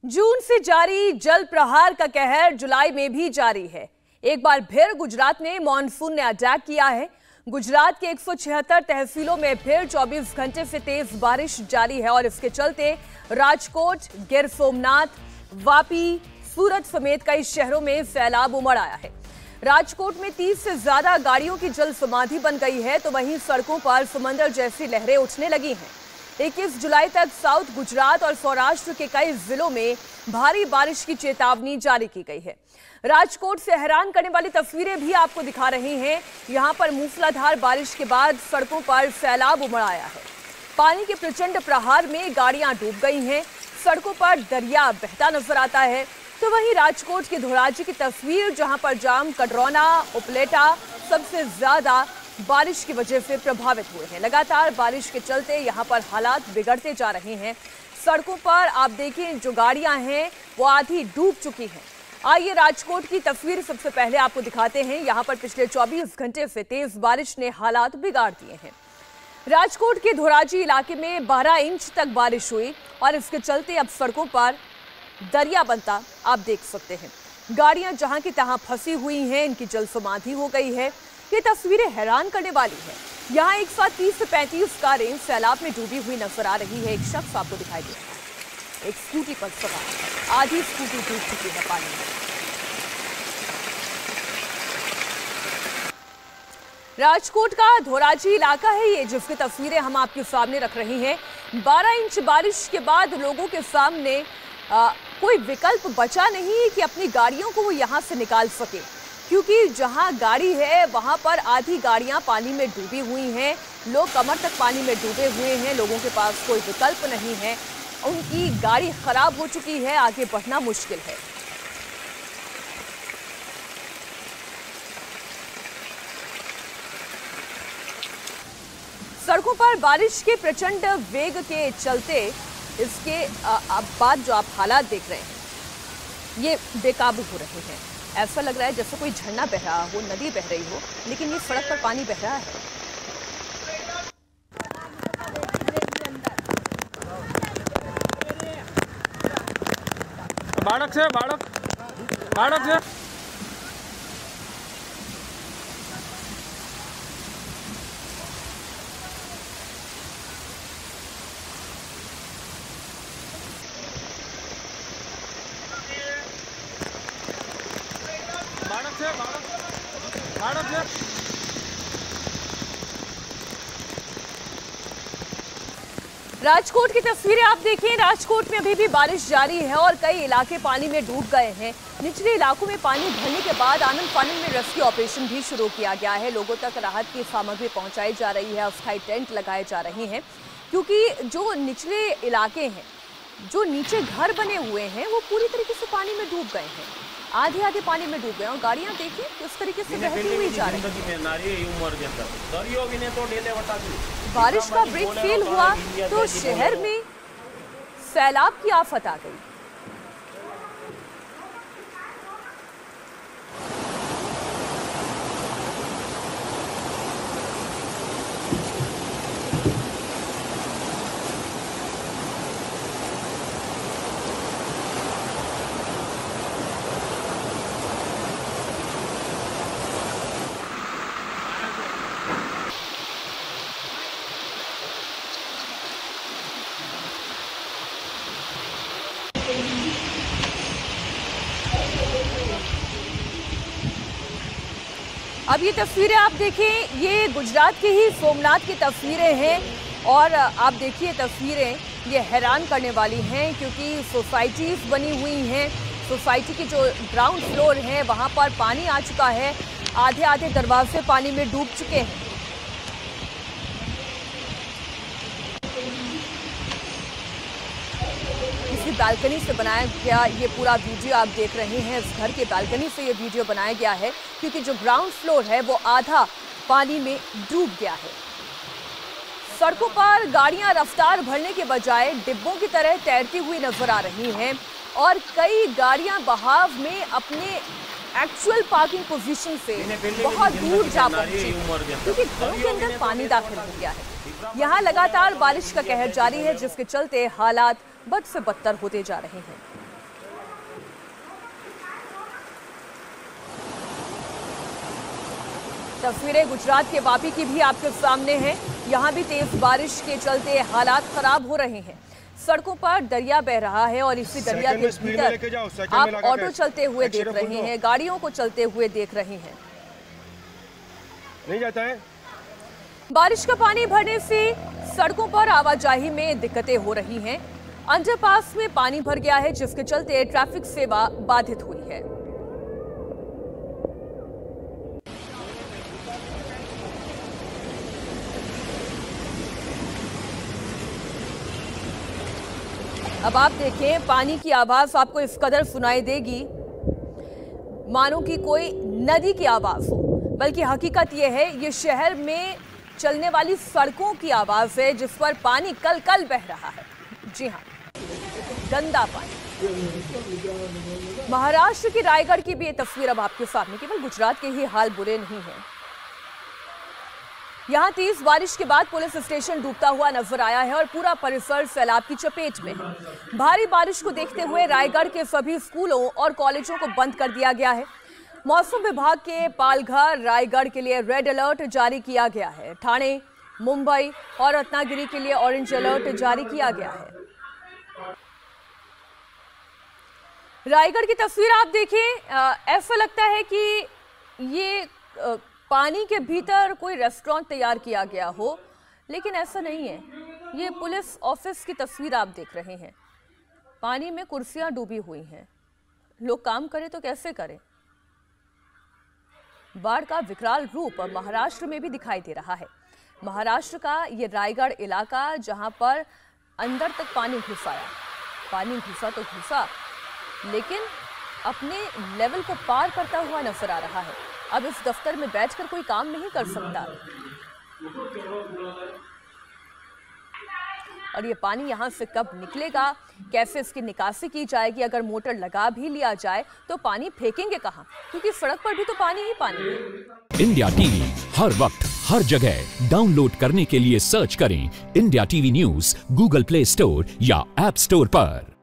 जून से जारी जल प्रहार का कहर जुलाई में भी जारी है। एक बार फिर गुजरात ने मॉनसून ने अटैक किया है। गुजरात के 176 तहसीलों में फिर 24 घंटे से तेज बारिश जारी है और इसके चलते राजकोट, गिर सोमनाथ, वापी, सूरत समेत कई शहरों में सैलाब उमड़ आया है। राजकोट में 30 से ज्यादा गाड़ियों की जल समाधि बन गई है, तो वहीं सड़कों पर समंदर जैसी लहरें उठने लगी हैं। 21 जुलाई तक साउथ गुजरात और सौराष्ट्र के कई जिलों में भारी बारिश की चेतावनी जारी की गई है। राजकोट से हैरान करने वाली तस्वीरें भी आपको दिखा रही हैं। यहां पर मूसलाधार बारिश के बाद सड़कों पर सैलाब उमड़ आया है। पानी के प्रचंड प्रहार में गाड़ियां डूब गई हैं, सड़कों पर दरिया बहता नजर आता है। तो वहीं राजकोट की धोराजी की तस्वीर, जहां पर जाम, कटरौना, उपलेटा सबसे ज्यादा बारिश की वजह से प्रभावित हुए हैं। लगातार बारिश के चलते यहां पर हालात बिगड़ते जा रहे हैं। सड़कों पर आप देखें, जो गाड़ियां हैं वो आधी डूब चुकी हैं। आइए राजकोट की तस्वीर सबसे पहले आपको दिखाते हैं। यहां पर पिछले 24 घंटे से तेज बारिश ने हालात बिगाड़ दिए हैं। राजकोट के धोराजी इलाके में 12 इंच तक बारिश हुई और इसके चलते अब सड़कों पर दरिया बनता आप देख सकते हैं। गाड़ियां जहां की तहां फंसी हुई हैं, इनकी जल समाधि हो गई है। ये तस्वीरें हैरान करने वाली है। यहाँ एक साथ 30 से 35 कारें सैलाब में डूबी हुई नजर आ रही है। एक शख्स आपको दिखाई दे रहा है, एक स्कूटी पर सवार, आधी स्कूटी डूब चुकी है पानी में। राजकोट का धोराजी इलाका है ये, जिसकी तस्वीरें हम आपके सामने रख रहे हैं। 12 इंच बारिश के बाद लोगों के सामने कोई विकल्प बचा नहीं कि अपनी गाड़ियों को वो यहाँ से निकाल सके, क्योंकि जहां गाड़ी है वहां पर आधी गाड़ियां पानी में डूबी हुई हैं। लोग कमर तक पानी में डूबे हुए हैं। लोगों के पास कोई विकल्प नहीं है, उनकी गाड़ी खराब हो चुकी है, आगे बढ़ना मुश्किल है। सड़कों पर बारिश के प्रचंड वेग के चलते इसके बाद जो आप हालात देख रहे हैं ये बेकाबू हो रहे हैं। ऐसा लग रहा है जैसे कोई झरना बह रहा हो, नदी बह रही हो, लेकिन ये सड़क पर पानी बह रहा है। बाड़क से राजकोट की तस्वीरें आप देखें। राजकोट में अभी भी बारिश जारी है और कई इलाके पानी में डूब गए हैं। निचले इलाकों में पानी भरने के बाद आनंद फानन में रेस्क्यू ऑपरेशन भी शुरू किया गया है। लोगों तक राहत की सामग्री पहुंचाई जा रही है, अस्थायी टेंट लगाए जा रहे हैं, क्योंकि जो निचले इलाके हैं, जो नीचे घर बने हुए हैं, वो पूरी तरीके से पानी में डूब गए हैं। आधे पानी में डूब गए और गाड़ियां देखिए किस तरीके से बहती हुई जा रही है। बारिश का ब्रेक फेल हुआ तो शहर में सैलाब की आफत आ गई। अब ये तस्वीरें आप देखें, ये गुजरात के ही सोमनाथ की तस्वीरें हैं और आप देखिए तस्वीरें ये हैरान करने वाली हैं, क्योंकि सोसाइटीज़ बनी हुई हैं। सोसाइटी की जो ग्राउंड फ्लोर है वहाँ पर पानी आ चुका है, आधे दरवाजे पानी में डूब चुके हैं। बालकनी से बनाया गया ये पूरा वीडियो आप देख रहे हैं। इस घर के बालकनी से ये वीडियो बनाया गया है, क्योंकि जो ग्राउंड फ्लोर है वो आधा पानी में डूब गया है। सड़कों पर गाड़ियां रफ्तार भरने के बजाय डिब्बों की तरह तैरती हुई नजर आ रही हैं और कई गाड़ियां बहाव में अपने एक्चुअल पार्किंग पोजीशन से बहुत दूर जा पहुंची, क्योंकि घरों के अंदर पानी दाखिल हो गया है। यहाँ लगातार बारिश का कहर जारी है, जिसके चलते हालात बद से बदतर होते जा रहे हैं। तस्वीरें गुजरात के वापी की भी आपके सामने हैं। यहाँ भी तेज बारिश के चलते हालात खराब हो रहे हैं। सड़कों पर दरिया बह रहा है और इसी दरिया के भीतर आप ऑटो चलते हुए देख रहे हैं, गाड़ियों को चलते हुए देख रहे हैं। नहीं जाता है। बारिश का पानी भरने से सड़कों पर आवाजाही में दिक्कतें हो रही हैं। अंडरपास में पानी भर गया है, जिसके चलते ट्रैफिक सेवा बाधित हुई है। अब आप देखें, पानी की आवाज आपको इस कदर सुनाई देगी मानो कि कोई नदी की आवाज हो, बल्कि हकीकत यह है ये शहर में चलने वाली सड़कों की आवाज है, जिस पर पानी कल कल बह रहा है। जी हां, गंदा पानी। महाराष्ट्र की रायगढ़ की भी ये तस्वीर अब आपके सामने। केवल गुजरात के ही हाल बुरे नहीं हैं। यहां तेज बारिश के बाद पुलिस स्टेशन डूबता हुआ नजर आया है और पूरा परिसर सैलाब की चपेट में है। भारी बारिश को देखते हुए रायगढ़ के सभी स्कूलों और कॉलेजों को बंद कर दिया गया है। मौसम विभाग के पालघर, रायगढ़ के लिए रेड अलर्ट जारी किया गया है। ठाणे, मुंबई और रत्नागिरी के लिए ऑरेंज अलर्ट जारी किया गया है। रायगढ़ की तस्वीर आप देखें, ऐसा लगता है कि ये पानी के भीतर कोई रेस्टोरेंट तैयार किया गया हो, लेकिन ऐसा नहीं है। ये पुलिस ऑफिस की तस्वीर आप देख रहे हैं। पानी में कुर्सियां डूबी हुई हैं। लोग काम करें तो कैसे करें। बाढ़ का विकराल रूप महाराष्ट्र में भी दिखाई दे रहा है। महाराष्ट्र का ये रायगढ़ इलाका, जहां पर अंदर तक पानी घुस आया। पानी घुसा तो घुसा, लेकिन अपने लेवल को पार करता हुआ नजर आ रहा है। अब इस दफ्तर में बैठकर कोई काम नहीं कर सकता। और ये पानी यहां से कब निकलेगा, कैसे इसकी निकासी की जाएगी। अगर मोटर लगा भी लिया जाए तो पानी फेंकेंगे कहां, क्योंकि सड़क पर भी तो पानी ही पानी है। इंडिया टीवी हर वक्त हर जगह डाउनलोड करने के लिए सर्च करें India TV news Google Play Store या ऐप स्टोर पर।